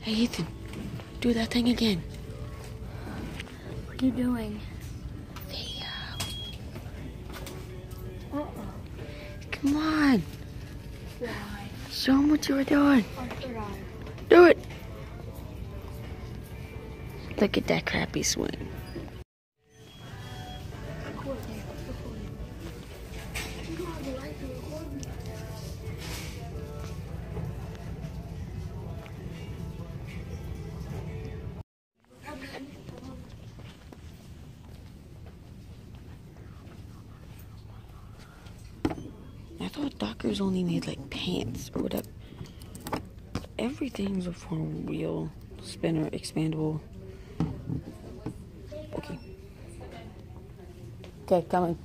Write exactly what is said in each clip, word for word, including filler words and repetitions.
Hey, Ethan. Do that thing again. What are you doing? Theo. Uh-uh. Come on. Why? Show them what you were doing. I forgot. Do it. Look at that crappy swing. I thought Dockers only made like pants or whatever. Everything's a form wheel, spinner, expandable. Okay. Okay, coming.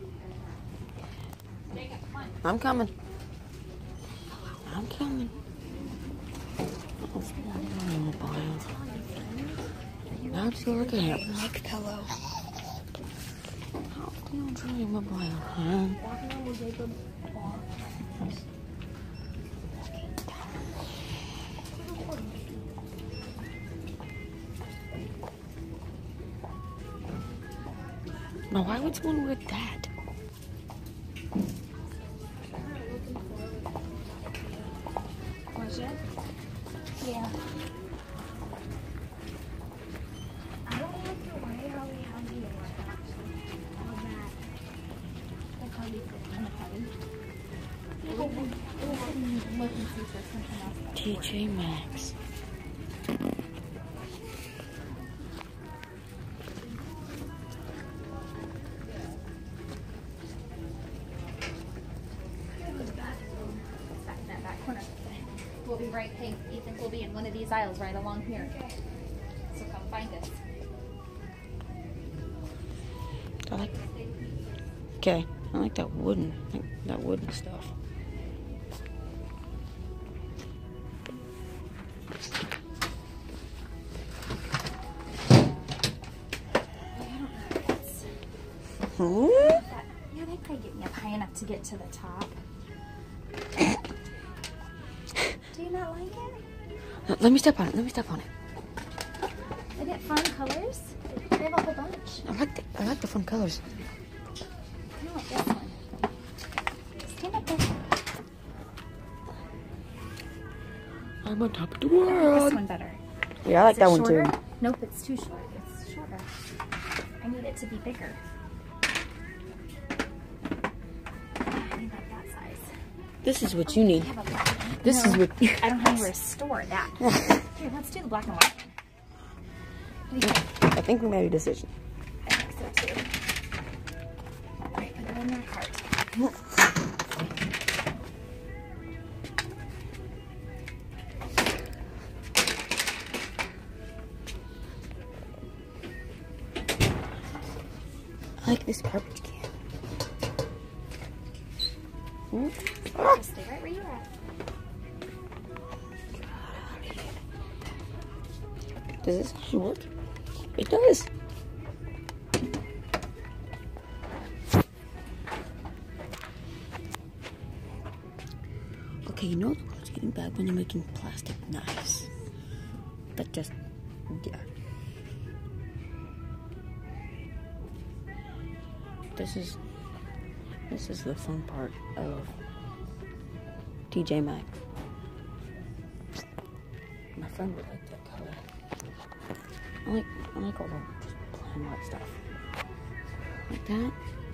I'm coming. I'm coming. Oh, now I'm just gonna look at him. Like pillow. How can you try mobile, huh? Now, why would someone wear that? Was it? Yeah. I don't like the way how we have the all that. That's how we fit in the cutting. Look and see if there's something else. T J Maxx. We'll be right, hey, Ethan, we'll be in one of these aisles right along here. So come find us. I like. Okay, I like that wooden, like that wooden stuff. Ooh. Yeah, they probably get me up high enough to get to the top. Do you not like it? Let me step on it. Let me step on it. They get fun colors. They have a whole bunch. I like the I like the fun colors. I don't like this one. Stand up there. I'm on top of the I like this world. one better. Yeah, I like Is it that one shorter? too. Nope, it's too short. It's shorter. I need it to be bigger. I need like that size. This is what you need. I have a black one. This No, is what. I don't have anywhere to store that. Here, let's do the black and white one. What do you think? I think we made a decision. I think so too. Alright, put it in your cart. I like this garbage can. Hmm? Just stay right where you're at. Does this actually work? It does. Okay, you know the world's getting bad when you're making plastic knives. That just, yeah. This is, this is the fun part of T J Maxx. My friend would like that color. I like, I like all the just plain white stuff. Like that.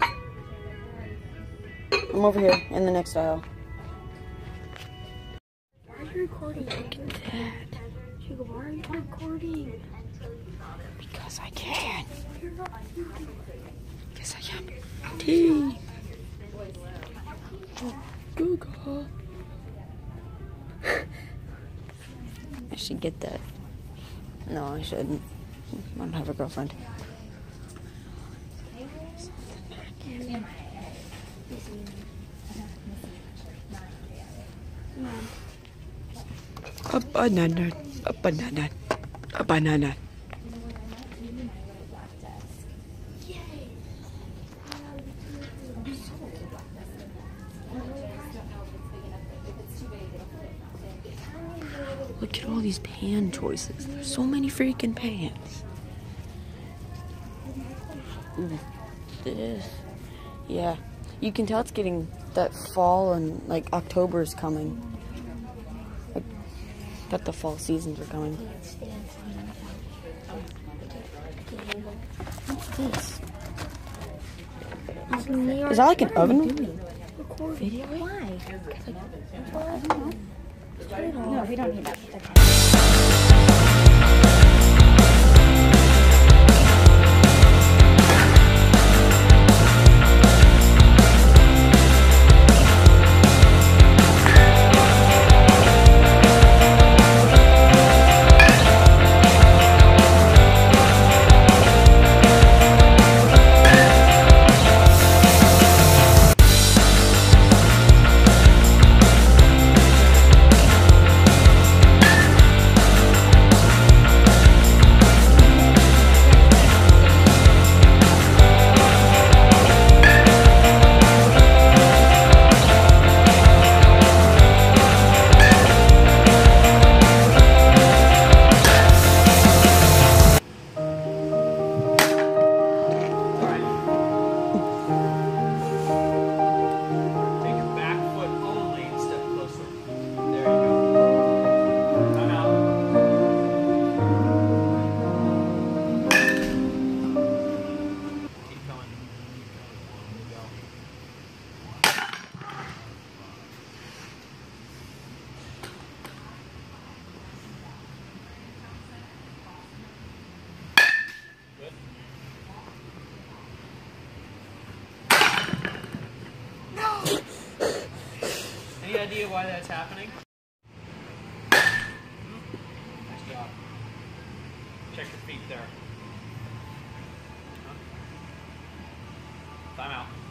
I'm over here in the next aisle. Why are you recording? Look at that. Hugo, why are you recording? Because I can. You're not. Yes, I can. Tea. Oh, Google. I should get that. No, I shouldn't. I don't have a girlfriend. A banana. A banana. A banana. Look at all these pan choices. There's so many freaking pans. Ooh, this. Yeah. You can tell it's getting that fall and like October is coming. Like, that the fall seasons are coming. What's this? Is that like an oven? Video? Why? I don't know. No, we don't need that. Okay. Any idea why that's happening? Nice job. Check your feet there. Time out.